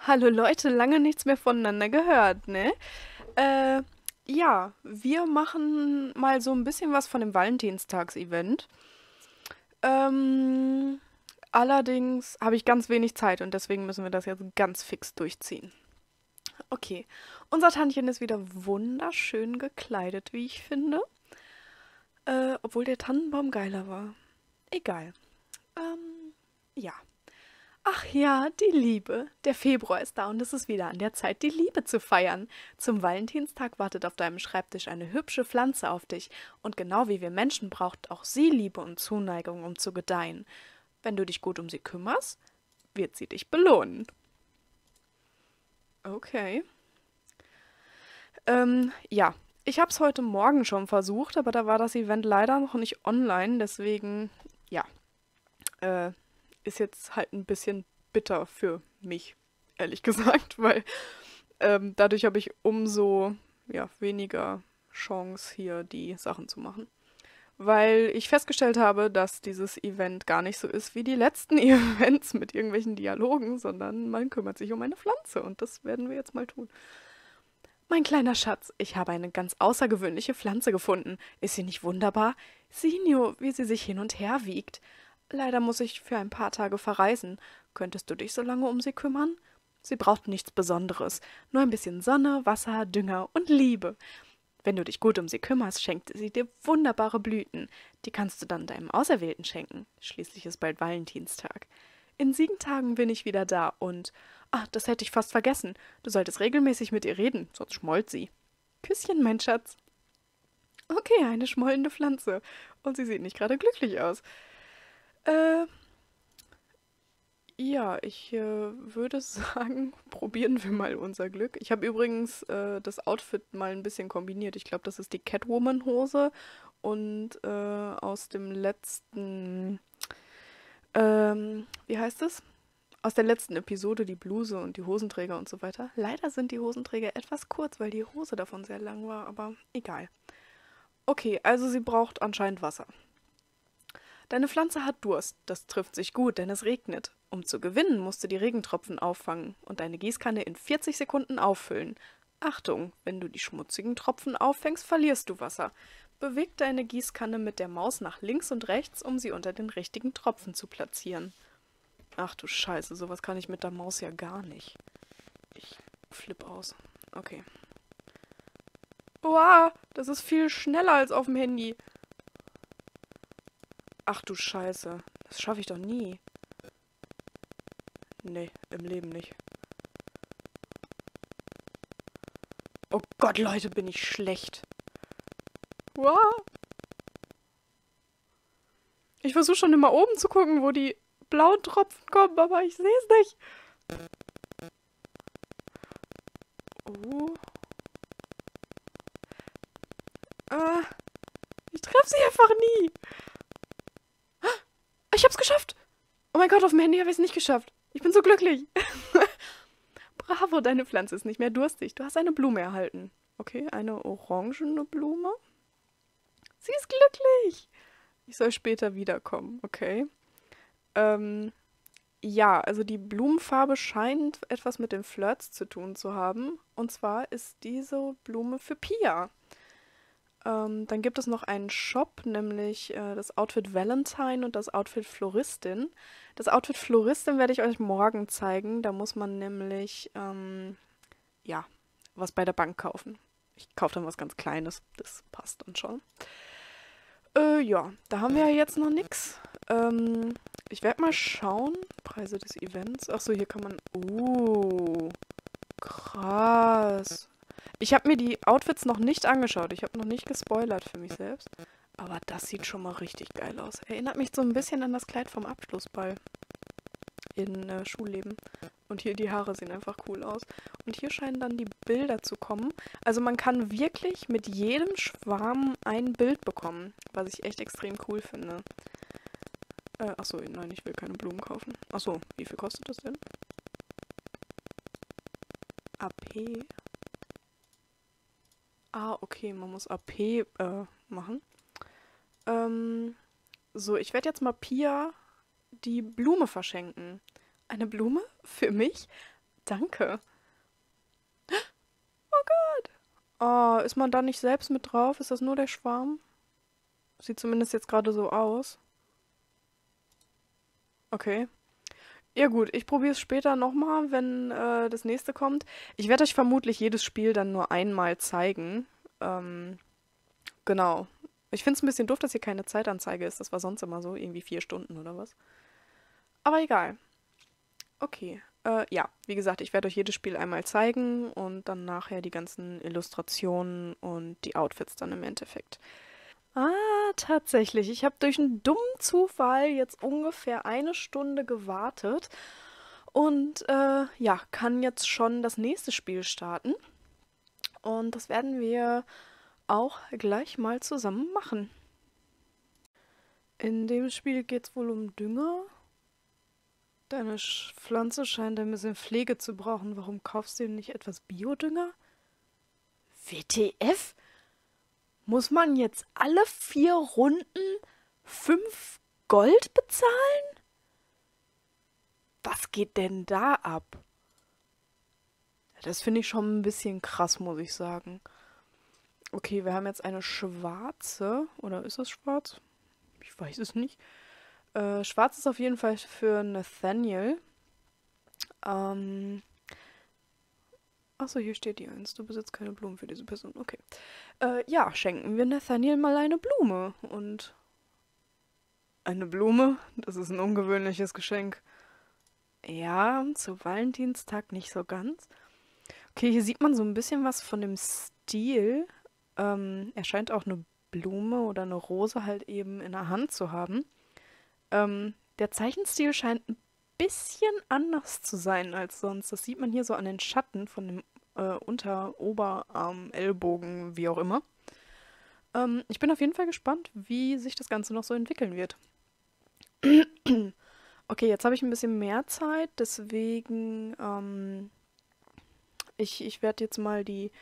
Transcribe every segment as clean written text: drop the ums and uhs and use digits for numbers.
Hallo Leute, lange nichts mehr voneinander gehört, ne? Äh, ja, wir machen mal so ein bisschen was von dem Valentinstags-Event. Ähm, allerdings habe ich ganz wenig Zeit und deswegen müssen wir das jetzt ganz fix durchziehen. Okay, unser Tantchen ist wieder wunderschön gekleidet, wie ich finde. Obwohl der Tannenbaum geiler war. Egal. Ja. Ach ja, die Liebe. Der Februar ist da und es ist wieder an der Zeit, die Liebe zu feiern. Zum Valentinstag wartet auf deinem Schreibtisch eine hübsche Pflanze auf dich. Und genau wie wir Menschen braucht auch sie Liebe und Zuneigung, um zu gedeihen. Wenn du dich gut um sie kümmerst, wird sie dich belohnen. Okay. Ja. Ich habe es heute Morgen schon versucht, aber da war das Event leider noch nicht online. Deswegen, ja, äh, ist jetzt halt ein bisschen bitter für mich, ehrlich gesagt, weil dadurch habe ich umso ja, weniger Chance, hier die Sachen zu machen. Weil ich festgestellt habe, dass dieses Event gar nicht so ist wie die letzten Events mit irgendwelchen Dialogen, sondern man kümmert sich um eine Pflanze und das werden wir jetzt mal tun. Mein kleiner Schatz, ich habe eine ganz außergewöhnliche Pflanze gefunden. Ist sie nicht wunderbar? Sieh nur, wie sie sich hin und her wiegt. Leider muss ich für ein paar Tage verreisen. Könntest du dich so lange um sie kümmern? Sie braucht nichts Besonderes, nur ein bisschen Sonne, Wasser, Dünger und Liebe. Wenn du dich gut um sie kümmerst, schenkt sie dir wunderbare Blüten. Die kannst du dann deinem Auserwählten schenken. Schließlich ist bald Valentinstag. In 7 Tagen bin ich wieder da und... Ah, das hätte ich fast vergessen. Du solltest regelmäßig mit ihr reden, sonst schmollt sie. Küsschen, mein Schatz. Okay, eine schmollende Pflanze. Und sie sieht nicht gerade glücklich aus. Äh, ja, ich würde sagen, probieren wir mal unser Glück. Ich habe übrigens das Outfit mal ein bisschen kombiniert. Ich glaube, das ist die Catwoman-Hose und aus dem letzten, wie heißt es? Aus der letzten Episode die Bluse und die Hosenträger und so weiter. Leider sind die Hosenträger etwas kurz, weil die Hose davon sehr lang war, aber egal. Okay, also sie braucht anscheinend Wasser. Deine Pflanze hat Durst. Das trifft sich gut, denn es regnet. Um zu gewinnen, musst du die Regentropfen auffangen und deine Gießkanne in 40 Sekunden auffüllen. Achtung, wenn du die schmutzigen Tropfen auffängst, verlierst du Wasser. Beweg deine Gießkanne mit der Maus nach links und rechts, um sie unter den richtigen Tropfen zu platzieren. Ach du Scheiße, sowas kann ich mit der Maus ja gar nicht. Ich flipp aus. Okay. Wow, das ist viel schneller als auf dem Handy. Ach du Scheiße, das schaffe ich doch nie. Nee, im Leben nicht. Oh Gott, Leute, bin ich schlecht. Wow. Ich versuche schon immer oben zu gucken, wo die blauen Tropfen kommen, aber ich sehe es nicht. Oh. Äh, ich treffe sie einfach nie. Ich hab's geschafft. Oh mein Gott, auf dem Handy habe ich es nicht geschafft. Ich bin so glücklich. Bravo, deine Pflanze ist nicht mehr durstig. Du hast eine Blume erhalten. Okay, eine orangene Blume. Sie ist glücklich. Ich soll später wiederkommen, okay. Ähm, ja, also die Blumenfarbe scheint etwas mit den Flirts zu tun zu haben. Und zwar ist diese Blume für Pia. Dann gibt es noch einen Shop, nämlich das Outfit Valentine und das Outfit Floristin. Das Outfit Floristin werde ich euch morgen zeigen. Da muss man nämlich, ja, was bei der Bank kaufen. Ich kaufe dann was ganz Kleines. Das passt dann schon. Ja, da haben wir ja jetzt noch nichts. Ich werde mal schauen. Preise des Events. Achso, hier kann man... krass. Ich habe mir die Outfits noch nicht angeschaut. Ich habe noch nicht gespoilert für mich selbst. Aber das sieht schon mal richtig geil aus. Erinnert mich so ein bisschen an das Kleid vom Abschlussball in Schulleben. Und hier die Haare sehen einfach cool aus. Und hier scheinen dann die Bilder zu kommen. Also man kann wirklich mit jedem Schwarm ein Bild bekommen. Was ich echt extrem cool finde. Achso, nein, ich will keine Blumen kaufen. Achso, wie viel kostet das denn? AP. Ah, okay, man muss AP machen. So, ich werde jetzt mal Pia die Blume verschenken. Eine Blume? Für mich? Danke. Oh, ist man da nicht selbst mit drauf? Ist das nur der Schwarm? Sieht zumindest jetzt gerade so aus. Okay. Ja gut, ich probiere es später nochmal, wenn das nächste kommt. Ich werde euch vermutlich jedes Spiel dann nur einmal zeigen. Ähm, genau. Ich finde es ein bisschen doof, dass hier keine Zeitanzeige ist. Das war sonst immer so, irgendwie 4 Stunden oder was. Aber egal. Okay. Ja, wie gesagt, ich werde euch jedes Spiel einmal zeigen und dann nachher die ganzen Illustrationen und die Outfits dann im Endeffekt. Ah, tatsächlich. Ich habe durch einen dummen Zufall jetzt ungefähr eine Stunde gewartet und ja, kann jetzt schon das nächste Spiel starten. Und das werden wir auch gleich mal zusammen machen. In dem Spiel geht es wohl um Dünger. Deine Pflanze scheint ein bisschen Pflege zu brauchen. Warum kaufst du denn nicht etwas Biodünger? WTF? Muss man jetzt alle 4 Runden 5 Gold bezahlen? Was geht denn da ab? Das finde ich schon ein bisschen krass, muss ich sagen. Okay, wir haben jetzt eine schwarze. Oder ist das schwarz? Ich weiß es nicht. Schwarz ist auf jeden Fall für Nathaniel. Ähm. Achso, hier steht die Eins. Du besitzt keine Blumen für diese Person. Okay. Ja, schenken wir Nathaniel mal eine Blume. Und eine Blume? Das ist ein ungewöhnliches Geschenk. Ja, zu Valentinstag nicht so ganz. Okay, hier sieht man so ein bisschen was von dem Stil. Er scheint auch eine Blume oder eine Rose halt eben in der Hand zu haben. Der Zeichenstil scheint ein bisschen anders zu sein als sonst. Das sieht man hier so an den Schatten von dem Oberarm, Ellbogen, wie auch immer. Ich bin auf jeden Fall gespannt, wie sich das Ganze noch so entwickeln wird. Okay, jetzt habe ich ein bisschen mehr Zeit, deswegen ich werde jetzt mal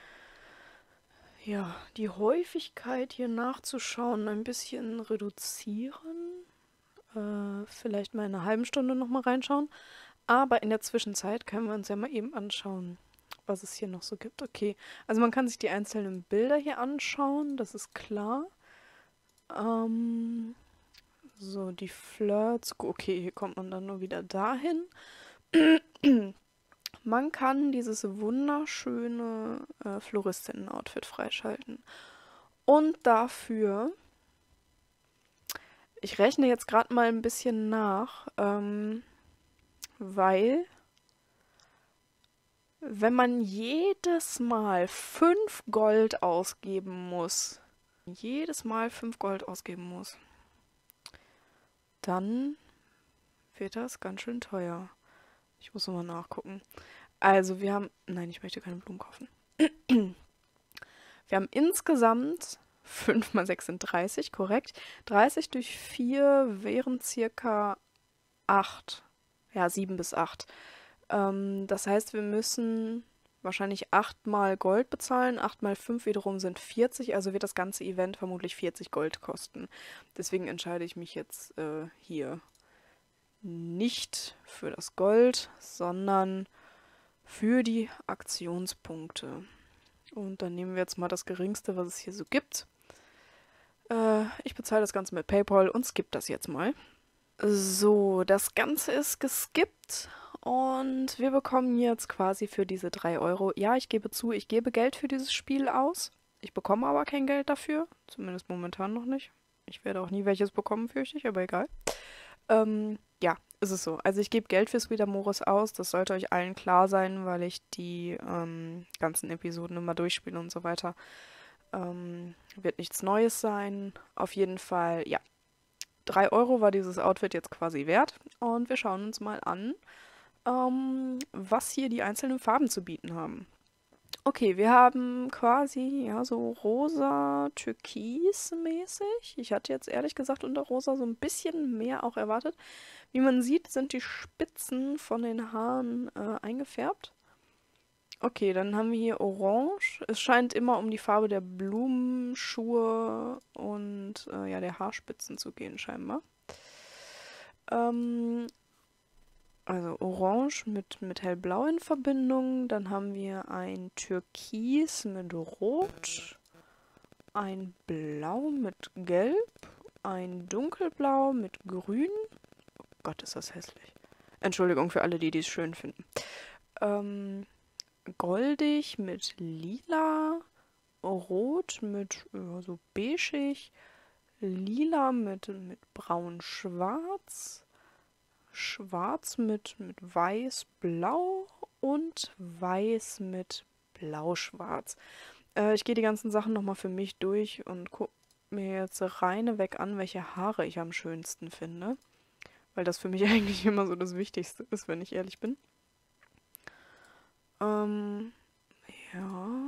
die Häufigkeit hier nachzuschauen ein bisschen reduzieren. Vielleicht mal in einer halben Stunde nochmal reinschauen. Aber in der Zwischenzeit können wir uns ja mal eben anschauen, was es hier noch so gibt. Okay, also man kann sich die einzelnen Bilder hier anschauen, das ist klar. Ähm, so, die Flirts. Okay, hier kommt man dann nur wieder dahin. Man kann dieses wunderschöne Floristinnen-Outfit freischalten. Und dafür, ich rechne jetzt gerade mal ein bisschen nach, weil wenn man jedes Mal 5 Gold ausgeben muss, dann wird das ganz schön teuer. Ich muss nochmal nachgucken. Also wir haben, nein, ich möchte keine Blumen kaufen. Wir haben insgesamt 5 mal 6 sind 30, korrekt. 30 durch 4 wären circa 8. Ja, 7 bis 8. Das heißt, wir müssen wahrscheinlich 8 mal Gold bezahlen. 8 mal 5 wiederum sind 40, also wird das ganze Event vermutlich 40 Gold kosten. Deswegen entscheide ich mich jetzt hier nicht für das Gold, sondern für die Aktionspunkte. Und dann nehmen wir jetzt mal das Geringste, was es hier so gibt. Ich bezahle das Ganze mit PayPal und skippe das jetzt mal. So, das Ganze ist geskippt und wir bekommen jetzt quasi für diese 3 Euro. Ja, ich gebe zu, ich gebe Geld für dieses Spiel aus. Ich bekomme aber kein Geld dafür. Zumindest momentan noch nicht. Ich werde auch nie welches bekommen, fürchte ich, aber egal. Ja, ist es so. Also ich gebe Geld für Sweet Amoris aus. Das sollte euch allen klar sein, weil ich die ganzen Episoden immer durchspiele und so weiter. Wird nichts Neues sein. Auf jeden Fall, ja. 3 Euro war dieses Outfit jetzt quasi wert. Und wir schauen uns mal an, was hier die einzelnen Farben zu bieten haben. Okay, wir haben quasi, ja, so rosa, türkis-mäßig. Ich hatte jetzt ehrlich gesagt unter rosa so ein bisschen mehr auch erwartet. Wie man sieht, sind die Spitzen von den Haaren eingefärbt. Okay, dann haben wir hier orange. Es scheint immer um die Farbe der Blumen, Schuhe und ja, der Haarspitzen zu gehen, scheinbar. Ähm, Also Orange mit Hellblau in Verbindung. Dann haben wir ein Türkis mit Rot. Ein Blau mit Gelb. Ein Dunkelblau mit Grün. Oh Gott, ist das hässlich. Entschuldigung für alle, die dies schön finden. Ähm, Goldig mit Lila. Rot mit so beigeig. Lila mit braun-schwarz. Schwarz mit weiß-blau und weiß mit blau-schwarz. Ich gehe die ganzen Sachen nochmal für mich durch und gucke mir jetzt reineweg an, welche Haare ich am schönsten finde. Weil das für mich eigentlich immer so das Wichtigste ist, wenn ich ehrlich bin. Ähm, ja.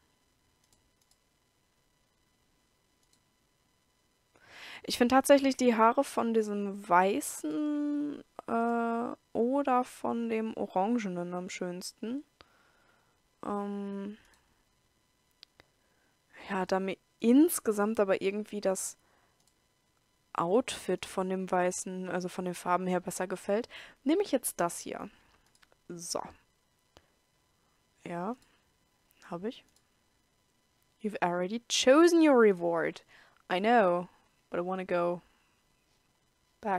Ich finde tatsächlich die Haare von diesem weißen oder von dem orangenen am schönsten. Ähm, ja, da mir insgesamt aber irgendwie das Outfit von dem weißen, also von den Farben her besser gefällt, nehme ich jetzt das hier. So, ja, habe ich. You've already chosen your reward. I know, but I wanna go back.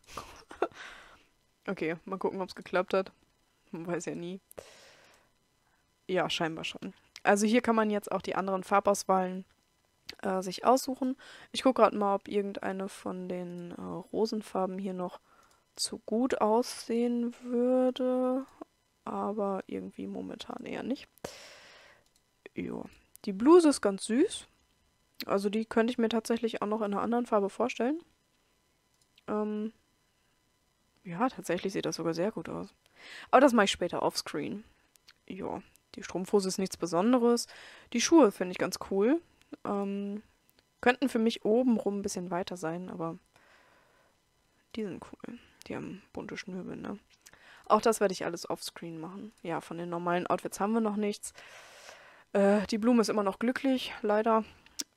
Okay, mal gucken, ob es geklappt hat. Man weiß ja nie. Ja, scheinbar schon. Also hier kann man jetzt auch die anderen Farbauswahlen sich aussuchen. Ich gucke gerade mal, ob irgendeine von den Rosenfarben hier noch zu gut aussehen würde. Aber irgendwie momentan eher nicht. Jo. Die Bluse ist ganz süß. Also die könnte ich mir tatsächlich auch noch in einer anderen Farbe vorstellen. Ähm, ja, tatsächlich sieht das sogar sehr gut aus. Aber das mache ich später offscreen. Ja, die Strumpfhose ist nichts Besonderes. Die Schuhe finde ich ganz cool. Ähm, könnten für mich obenrum ein bisschen weiter sein, aber die sind cool. Die haben bunte Schnürbel, ne? Auch das werde ich alles offscreen machen. Ja, von den normalen Outfits haben wir noch nichts. Die Blume ist immer noch glücklich, leider.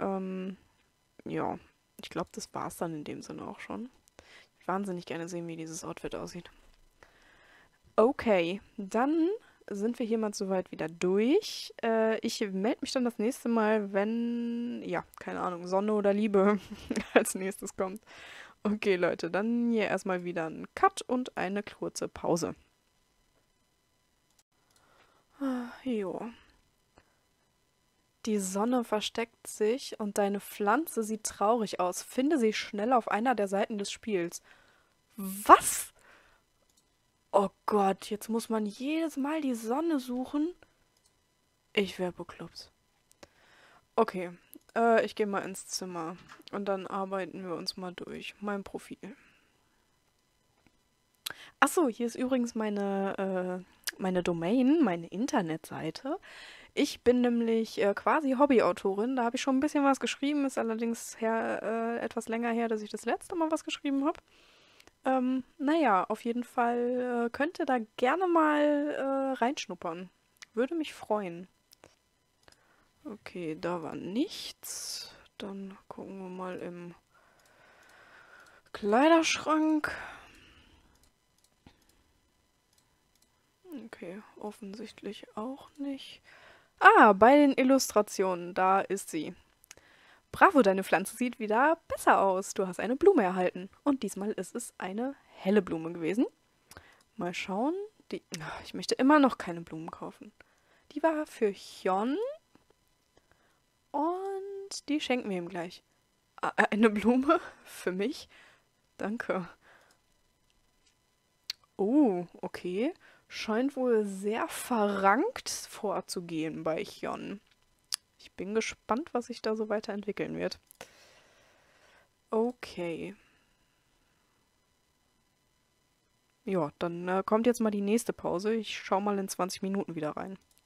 Ja, ich glaube, das war es dann in dem Sinne auch schon. Ich wahnsinnig gerne sehen, wie dieses Outfit aussieht. Okay, dann sind wir hiermit soweit wieder durch. Ich melde mich dann das nächste Mal, wenn, ja, keine Ahnung, Sonne oder Liebe als nächstes kommt. Okay, Leute, dann hier erstmal wieder ein Cut und eine kurze Pause. Jo. Die Sonne versteckt sich und deine Pflanze sieht traurig aus. Finde sie schnell auf einer der Seiten des Spiels. Was? Oh Gott, jetzt muss man jedes Mal die Sonne suchen. Ich wäre bekloppt. Okay, ich gehe mal ins Zimmer und dann arbeiten wir uns mal durch. Mein Profil. Achso, hier ist übrigens meine Domain, meine Internetseite. Ich bin nämlich quasi Hobbyautorin. Da habe ich schon ein bisschen was geschrieben. Ist allerdings etwas länger her, dass ich das letzte Mal was geschrieben habe. Naja, auf jeden Fall könnt ihr da gerne mal reinschnuppern. Würde mich freuen. Okay, da war nichts. Dann gucken wir mal im Kleiderschrank. Okay, offensichtlich auch nicht. Ah, bei den Illustrationen, da ist sie. Bravo, deine Pflanze sieht wieder besser aus. Du hast eine Blume erhalten. Und diesmal ist es eine helle Blume gewesen. Mal schauen. Ich möchte immer noch keine Blumen kaufen. Die war für Hyon. Und die schenken wir ihm gleich. Eine Blume für mich? Danke. Oh, okay. Scheint wohl sehr verrankt vorzugehen bei Hyon. Ich bin gespannt, was sich da so weiterentwickeln wird. Okay. Ja, dann kommt jetzt mal die nächste Pause. Ich schau mal in 20 Minuten wieder rein.